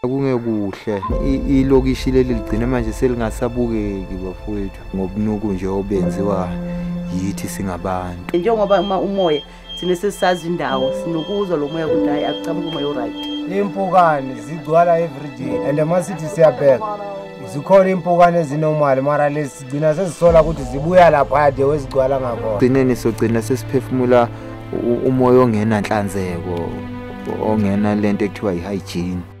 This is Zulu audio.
Kungekuhle ilokishi leli ligcina manje selingasabukeki bafowethu ngobunuku nje obenziwa yithi singabantu. Njengoba umoya sine sesisazi indawo sinokuzwa lo moya ukuthi hayi akucamuka umoya oright. Impukane zigcwala everyday and masithi siyabheka zikhona impukane ezinormal mara lesigcina sesisola ukuthi zibuya lapha de wezigcwala ngakho. Gcineni sogcina sesiphefumula umoya ongena nhlanzeko ongena lento ekuthiwa ihygiene.